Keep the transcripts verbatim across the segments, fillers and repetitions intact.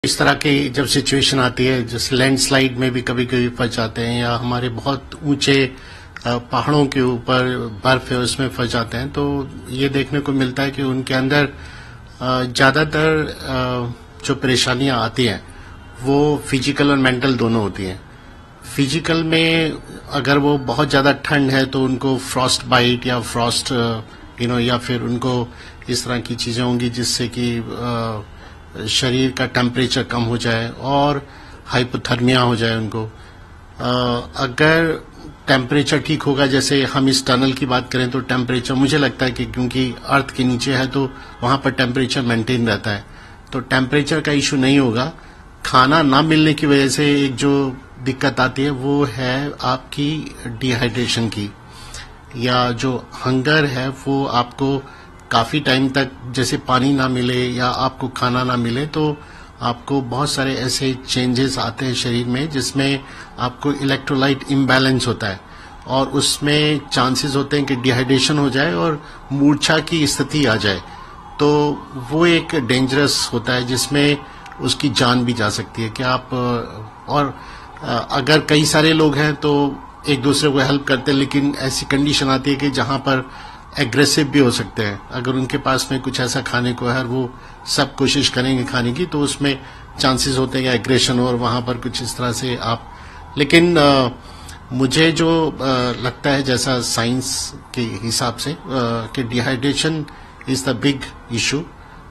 इस तरह की जब सिचुएशन आती है, जैसे लैंडस्लाइड में भी कभी कभी फंस जाते हैं, या हमारे बहुत ऊंचे पहाड़ों के ऊपर बर्फ है उसमें फंस जाते हैं, तो ये देखने को मिलता है कि उनके अंदर ज्यादातर जो परेशानियां आती हैं वो फिजिकल और मेंटल दोनों होती हैं। फिजिकल में अगर वो बहुत ज्यादा ठंड है तो उनको फ्रॉस्ट बाइट या फ्रॉस्ट यू नो या फिर उनको इस तरह की चीजें होंगी जिससे कि शरीर का टेम्परेचर कम हो जाए और हाइपोथर्मिया हो जाए उनको। अगर टेम्परेचर ठीक होगा, जैसे हम इस टनल की बात करें तो टेम्परेचर मुझे लगता है कि क्योंकि अर्थ के नीचे है तो वहां पर टेम्परेचर मेंटेन रहता है, तो टेम्परेचर का इशू नहीं होगा। खाना ना मिलने की वजह से एक जो दिक्कत आती है वो है आपकी डिहाइड्रेशन की, या जो हंगर है वो आपको काफी टाइम तक जैसे पानी ना मिले या आपको खाना ना मिले तो आपको बहुत सारे ऐसे चेंजेस आते हैं शरीर में जिसमें आपको इलेक्ट्रोलाइट इम्बैलेंस होता है और उसमें चांसेस होते हैं कि डिहाइड्रेशन हो जाए और मूर्छा की स्थिति आ जाए। तो वो एक डेंजरस होता है जिसमें उसकी जान भी जा सकती है कि आप, और अगर कई सारे लोग हैं तो एक दूसरे को हेल्प करते हैं, लेकिन ऐसी कंडीशन आती है कि जहां पर एग्रेसिव भी हो सकते हैं। अगर उनके पास में कुछ ऐसा खाने को है, वो सब कोशिश करेंगे खाने की, तो उसमें चांसेस होते हैं कि एग्रेशन हो और वहां पर कुछ इस तरह से आप, लेकिन आ, मुझे जो आ, लगता है जैसा साइंस के हिसाब से कि dehydration is the big issue.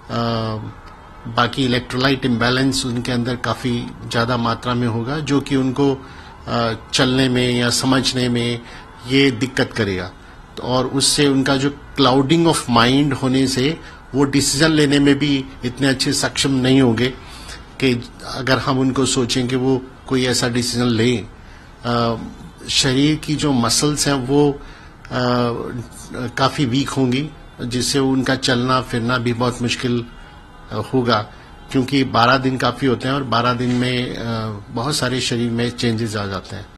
बाकी इलेक्ट्रोलाइट इम्बैलेंस उनके अंदर काफी ज्यादा मात्रा में होगा जो कि उनको आ, चलने में या समझने में ये दिक्कत करेगा, और उससे उनका जो क्लाउडिंग ऑफ माइंड होने से वो डिसीजन लेने में भी इतने अच्छे सक्षम नहीं होंगे कि अगर हम उनको सोचें कि वो कोई ऐसा डिसीजन लें। शरीर की जो मसल्स हैं वो आ, काफी वीक होंगी जिससे उनका चलना फिरना भी बहुत मुश्किल होगा, क्योंकि बारह दिन काफी होते हैं और बारह दिन में आ, बहुत सारे शरीर में चेंजेस आ जाते हैं।